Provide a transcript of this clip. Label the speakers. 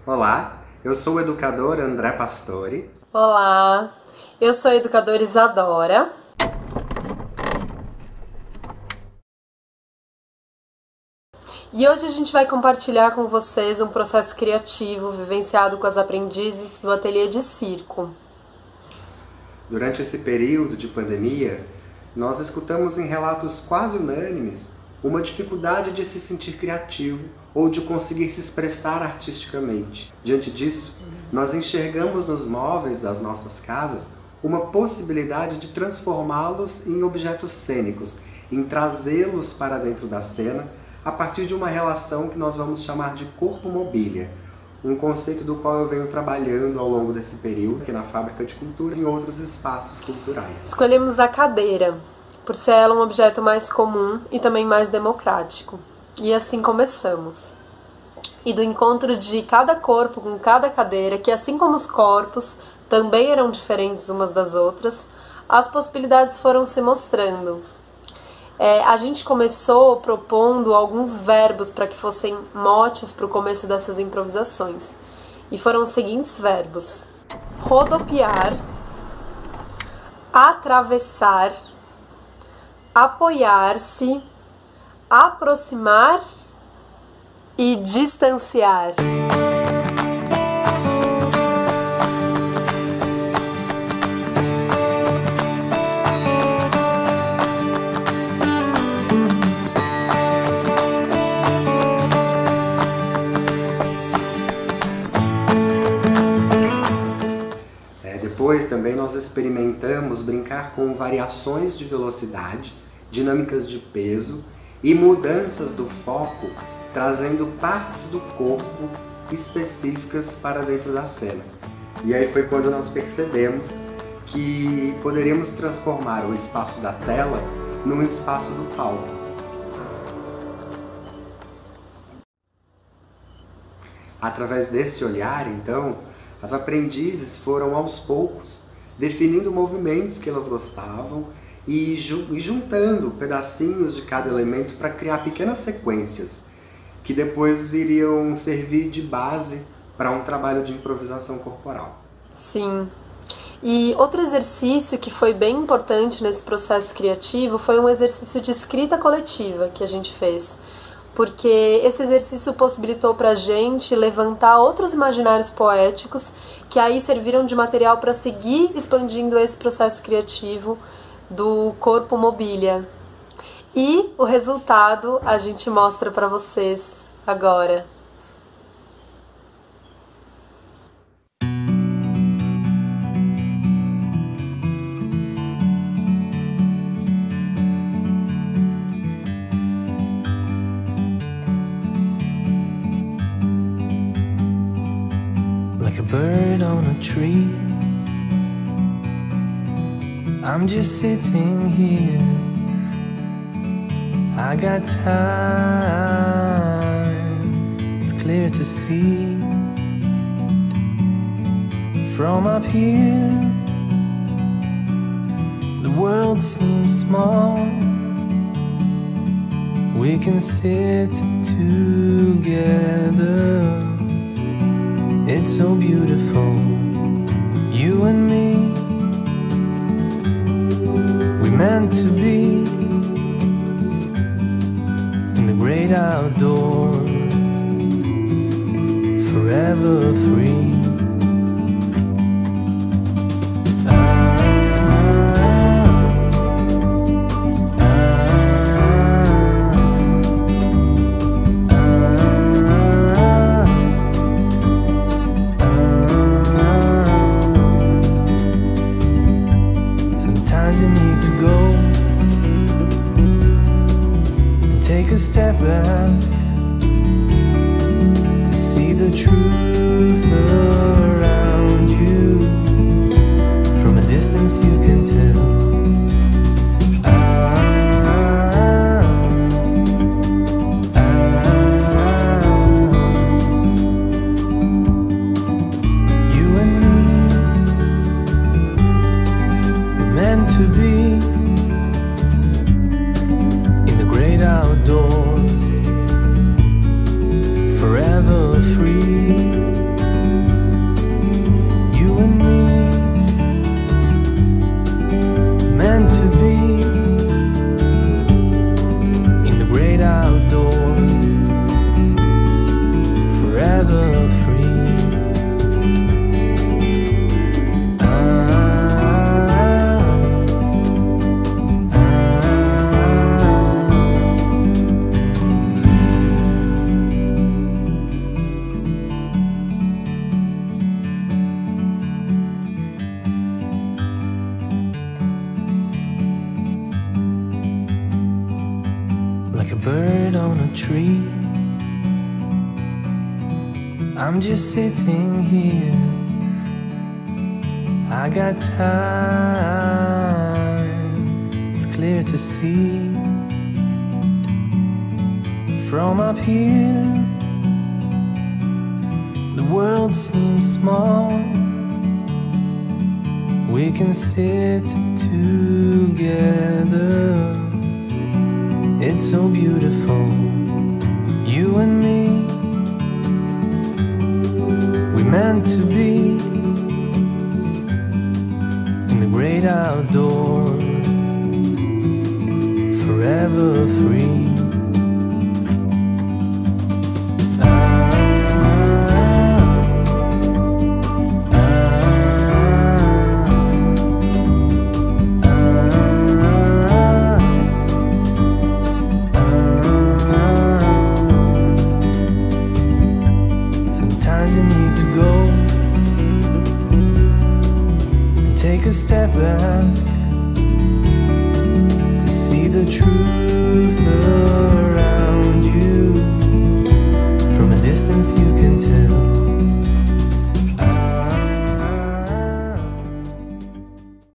Speaker 1: Olá, eu sou o educador André Pastore.
Speaker 2: Olá, eu sou a educadora Isadora. E hoje a gente vai compartilhar com vocês um processo criativo vivenciado com as aprendizes do ateliê de circo.
Speaker 1: Durante esse período de pandemia, nós escutamos em relatos quase unânimes uma dificuldade de se sentir criativo ou de conseguir se expressar artisticamente. Diante disso, nós enxergamos nos móveis das nossas casas uma possibilidade de transformá-los em objetos cênicos, em trazê-los para dentro da cena a partir de uma relação que nós vamos chamar de corpo-mobília, um conceito do qual eu venho trabalhando ao longo desse período aqui na Fábrica de Cultura e em outros espaços culturais.
Speaker 2: Escolhemos a cadeira, por ser ela um objeto mais comum e também mais democrático. E assim começamos. E do encontro de cada corpo com cada cadeira, que assim como os corpos também eram diferentes umas das outras, as possibilidades foram se mostrando. A gente começou propondo alguns verbos para que fossem motes para o começo dessas improvisações. E foram os seguintes verbos: rodopiar, atravessar, apoiar-se, aproximar e distanciar.
Speaker 1: Depois também nós experimentamos brincar com variações de velocidade, dinâmicas de peso e mudanças do foco, trazendo partes do corpo específicas para dentro da cena. E aí foi quando nós percebemos que poderíamos transformar o espaço da tela num espaço do palco. Através desse olhar, então, as aprendizes foram aos poucos definindo movimentos que elas gostavam e juntando pedacinhos de cada elemento para criar pequenas sequências que depois iriam servir de base para um trabalho de improvisação corporal.
Speaker 2: Sim. E outro exercício que foi bem importante nesse processo criativo foi um exercício de escrita coletiva que a gente fez. Porque esse exercício possibilitou para a gente levantar outros imaginários poéticos que aí serviram de material para seguir expandindo esse processo criativo do corpo mobília. E o resultado a gente mostra para vocês agora.
Speaker 3: Like a bird on a tree, I'm just sitting here. I got time, it's clear to see. From up here, the world seems small. We can sit together. It's so beautiful, you and me. We meant to be in the great outdoors, forever free. You need to go and take a step back to see the truth around you. From a distance you can tell. You and me, we're meant to be in the great outdoors, forever free. like a bird on a tree. I'm just sitting here, I got time, it's clear to see. From up here, the world seems small. We can sit together, it's so beautiful, you and me. We meant to be in the great outdoors, forever free. Sometimes you need to go and take a step back to see the truth around you. From a distance you can tell